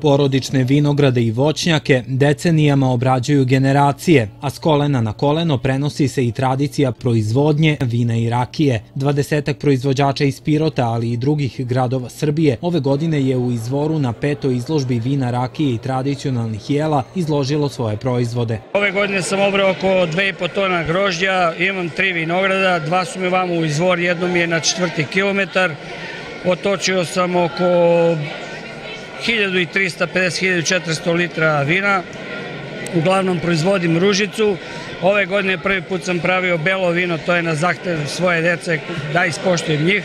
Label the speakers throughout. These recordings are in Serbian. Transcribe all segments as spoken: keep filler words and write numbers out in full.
Speaker 1: Porodične vinograde i voćnjake decenijama obrađuju generacije, a s kolena na koleno prenosi se i tradicija proizvodnje vina i rakije. Dvadesetak proizvođača iz Pirota, ali i drugih gradova Srbije, ove godine je u Izvoru na petoj izložbi vina, rakije i tradicionalnih jela izložilo svoje proizvode.
Speaker 2: Ove godine sam obrao oko dve i po tona grožđa, imam tri vinograda, dva su mi vamo u Izvor, jedno mi je na četvrti kilometar, otočio sam oko hiljadu trista pedeset do hiljadu četiristo litra vina, uglavnom proizvodim ružicu. Ove godine prvi put sam pravio belo vino, to je na zahtev svoje dece da ispoštujem njih.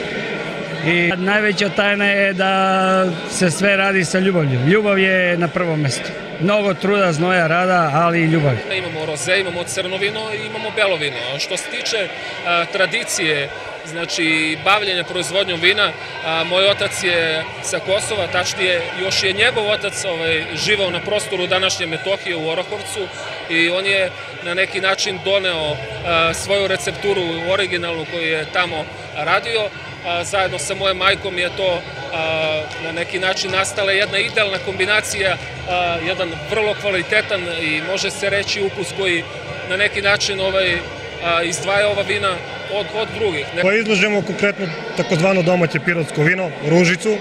Speaker 2: I najveća tajna je da se sve radi sa ljubavlju. Ljubav je na prvom mjestu. Mnogo truda, znoja, rada, ali i ljubav.
Speaker 3: Imamo roze, imamo crno vino i imamo belo vino. Što se tiče a, tradicije, znači bavljenja proizvodnjom vina, a, moj otac je sa Kosova, tačnije još je njegov otac ovaj, živao na prostoru današnje Metohije u Orahovcu i on je na neki način doneo a, svoju recepturu originalnu koju je tamo radio. A, zajedno sa mojom majkom je to a, na neki način nastala jedna idealna kombinacija, a, jedan vrlo kvalitetan i može se reći ukus koji na neki način ovaj, a, izdvaja ova vina od, od drugih.
Speaker 4: Pa izlažemo konkretno takozvano domaće pirotsko vino, ružicu.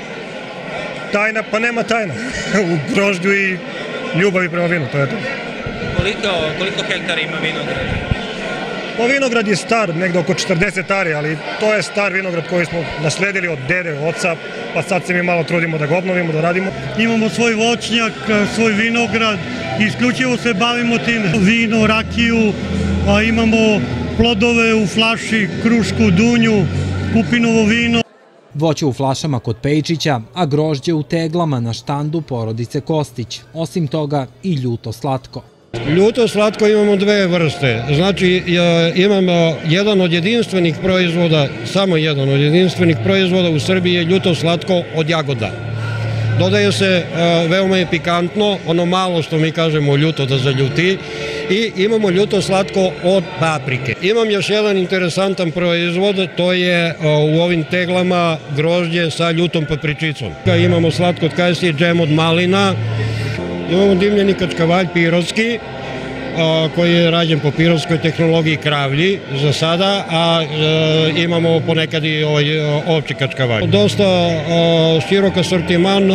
Speaker 4: Tajna, pa nema tajna. U grožđu i ljubavi prema vinu, to je to.
Speaker 5: Koliko, koliko hektara ima vinograd?
Speaker 4: Pa vinograd je star, negde oko četrdeset ari, ali to je star vinograd koji smo nasledili od dede, oca, pa sad se mi malo trudimo da ga obnovimo, da radimo.
Speaker 6: Imamo svoj voćnjak, svoj vinograd, isključivo se bavimo tim vino, rakiju, a imamo plodove u flaši, krušku, dunju, kupinovo vino.
Speaker 1: Voće u flašama kod Pejčića, a grožđe u teglama na štandu porodice Kostić. Osim toga i ljuto slatko.
Speaker 7: Ljuto slatko imamo dve vrste, znači imamo jedan od jedinstvenih proizvoda, samo jedan od jedinstvenih proizvoda u Srbiji je ljuto slatko od jagoda. Dodaje se, veoma je pikantno, ono malo što mi kažemo ljuto da zaljuti, i imamo ljuto slatko od paprike. Imam još jedan interesantan proizvod, to je u ovim teglama grožđe sa ljutom papričicom. Imamo slatko od kajsije, džem od malina. Imamo dimljeni kačkavalj pirotski, koji je rađen po pirotskoj tehnologiji kravlji za sada, a imamo ponekad i ovči kačkavalj. Dosta širok asortiman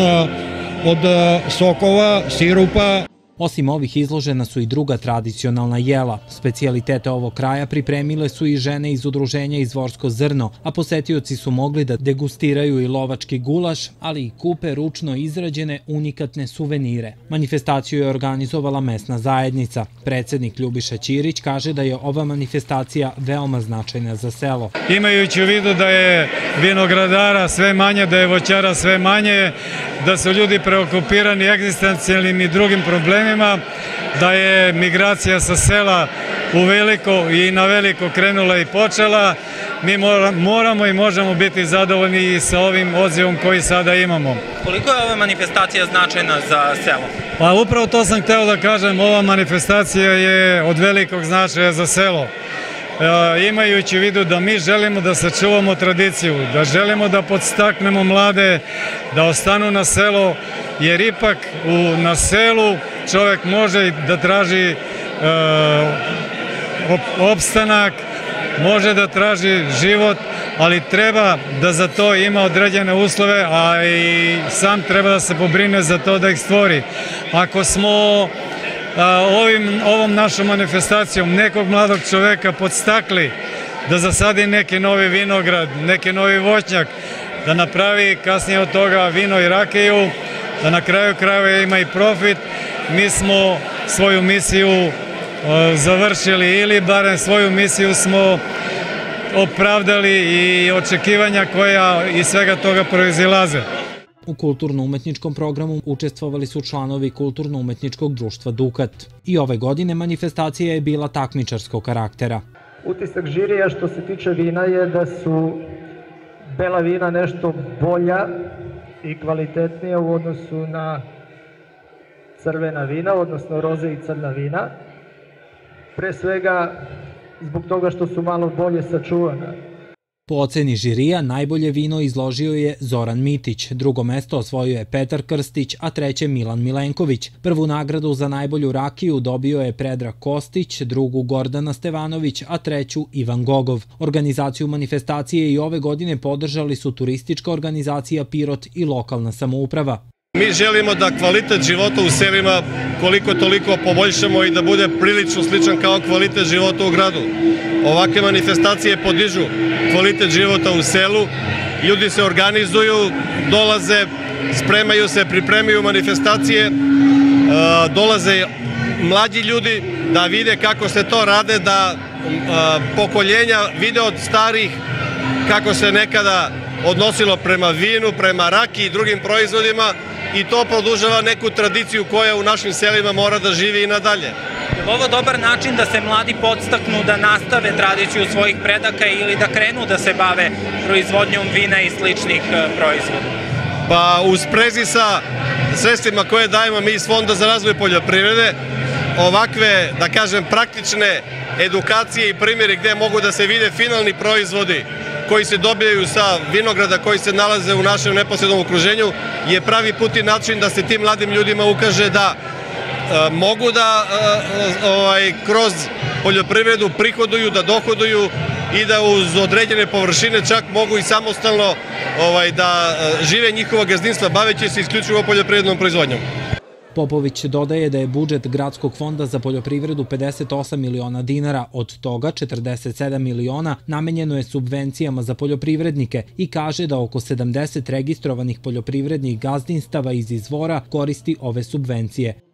Speaker 7: od sokova, sirupa.
Speaker 1: Osim ovih izložena su i druga tradicionalna jela. Specijalitete ovog kraja pripremile su i žene iz udruženja Izvorsko zrno, a posetioci su mogli da degustiraju i lovački gulaš, ali i kupe ručno izrađene unikatne suvenire. Manifestaciju je organizovala mesna zajednica. Predsednik Ljubiša Ćirić kaže da je ova manifestacija veoma značajna za selo.
Speaker 8: Imajući u vidu da je vinogradara sve manje, da je voćara sve manje, da su ljudi preokupirani egzistencijalnim i drugim problemima, da je migracija sa sela u veliko i na veliko krenula i počela, mi moramo i možemo biti zadovoljni i sa ovim odzivom koji sada imamo.
Speaker 5: Koliko je ova manifestacija značajna za selo?
Speaker 8: Pa upravo to sam hteo da kažem, ova manifestacija je od velikog značaja za selo. E, imajući u vidu da mi želimo da sačuvamo tradiciju, da želimo da podstaknemo mlade da ostanu na selo, jer ipak u, na selu čovek može da traži e, op, opstanak, može da traži život, ali treba da za to ima određene uslove, a i sam treba da se pobrine za to da ih stvori. Ako smo Ovim, ovom našom manifestacijom nekog mladog čoveka podstakli da zasadi neki novi vinograd, neki novi voćnjak, da napravi kasnije od toga vino i rakiju, da na kraju krajeva ima i profit, mi smo svoju misiju završili ili barem svoju misiju smo opravdali i očekivanja koja iz svega toga proizilaze.
Speaker 1: U kulturno-umetničkom programu učestvovali su članovi Kulturno-umetničkog društva Dukat. I ove godine manifestacija je bila takmičarskog karaktera.
Speaker 9: Utisak žirija što se tiče vina je da su bela vina nešto bolja i kvalitetnija u odnosu na crvena vina, odnosno roze i crna vina. Pre svega zbog toga što su malo bolje sačuvana.
Speaker 1: Po oceni žirija, najbolje vino izložio je Zoran Mitić, drugo mesto osvojio je Petar Krstić, a treće Milan Milenković. Prvu nagradu za najbolju rakiju dobio je Predrag Kostić, drugu Gordana Stevanović, a treću Ivan Gogov. Organizaciju manifestacije i ove godine podržali su turistička organizacija Pirot i lokalna samouprava.
Speaker 10: Mi želimo da kvalitet života u selima koliko toliko poboljšamo i da bude prilično sličan kao kvalitet života u gradu. Ovakve manifestacije podižu kvalitet života u selu, ljudi se organizuju, dolaze, spremaju se, pripremaju manifestacije, dolaze mlađi ljudi da vide kako se to rade, da pokoljenja vide od starih kako se nekada odnosilo prema vinu, prema rakiji i drugim proizvodima i to produžava neku tradiciju koja u našim selima mora da živi i nadalje.
Speaker 5: Je li ovo dobar način da se mladi podstaknu da nastave tradiciju svojih predaka ili da krenu da se bave proizvodnjom vina i sličnih proizvoda?
Speaker 10: Pa u sprezi sa sredstvima koje dajemo mi iz Fonda za razvoj poljoprivrede, ovakve, da kažem, praktične edukacije i primjeri gde mogu da se vide finalni proizvodi koji se dobijaju sa vinograda koji se nalaze u našem neposrednom okruženju je pravi put i način da se tim mladim ljudima ukaže da mogu da kroz poljoprivredu prihoduju, da dohoduju i da uz određene površine čak mogu i samostalno da žive njihova gazdinstva baveći se isključivo poljoprivrednom proizvodnjom.
Speaker 1: Popović dodaje da je budžet Gradskog fonda za poljoprivredu pedeset osam miliona dinara, od toga četrdeset sedam miliona namenjeno je subvencijama za poljoprivrednike i kaže da oko sedamdeset registrovanih poljoprivrednih gazdinstava iz izvora koristi ove subvencije.